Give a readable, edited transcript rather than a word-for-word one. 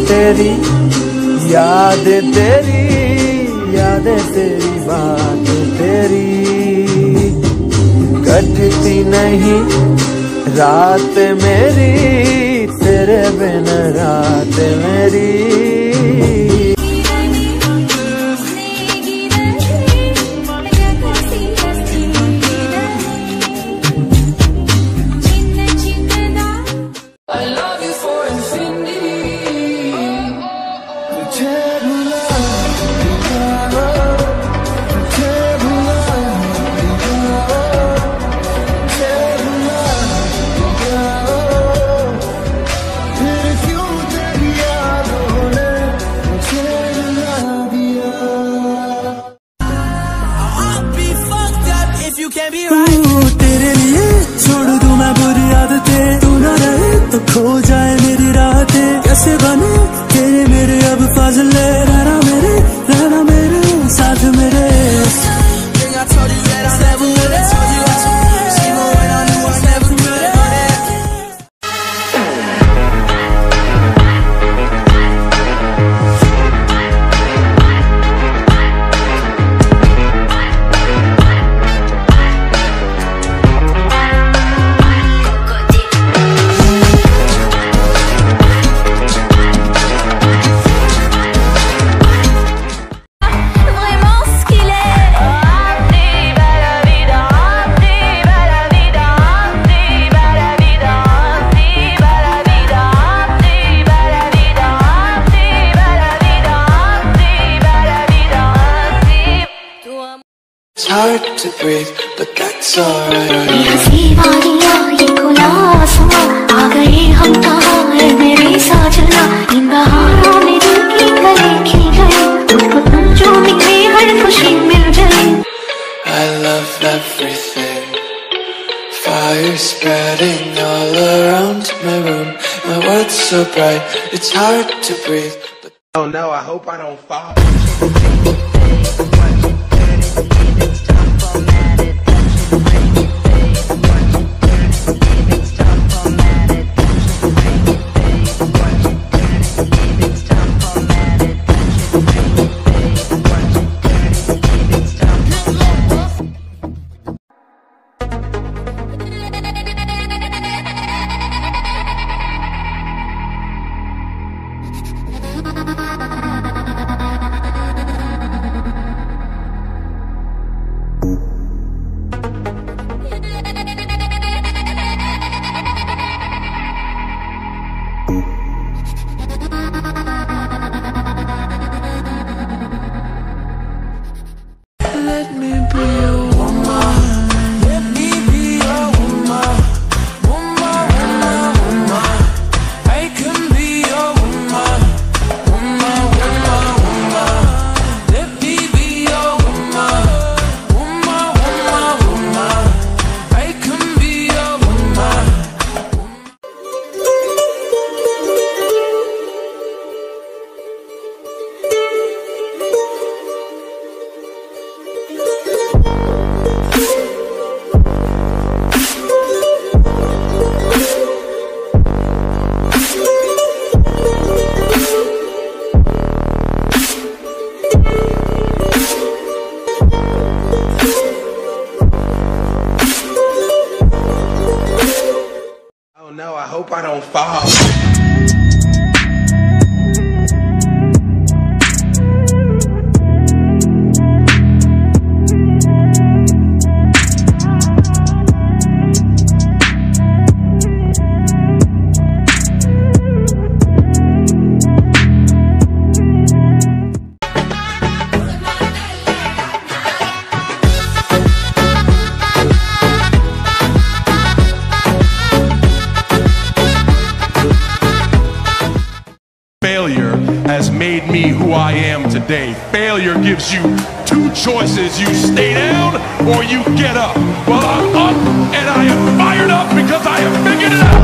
तेरी याद तेरी यादें तेरी बात तेरी कटती नहीं रात मेरी तेरे बिन रात मेरी। तेरे लिए छोड़ दूं मैं बुरी आदतें, तू ना रहे तो खो जाए मेरी रातें। कैसे बने तेरे मेरे अब फाजले, रहना मेरे साथ मेरे। It's hard to breathe, but that's alright. ये हंसी वादियाँ ये खुला आसमां, आ गए हम कहाँ है मेरे साजना। इन बहारों में दिल की गले खिल गए, मुझको तुम जो मिले हर खुशी मिल जाए। I love everything. Fire spreading all around my room. My world's so bright, it's hard to breathe. But oh no, I hope I don't fall. let me be your woman. Let me be your woman. Woman, woman, woman. I can be your woman. Woman, woman, woman. Let me be your woman. Woman, woman, woman. I can be your woman. Oh no, I hope I don't fall. Failure has made me who I am today. Failure gives you two choices. You stay down or you get up. Well, I'm up and I am fired up because I have figured it out.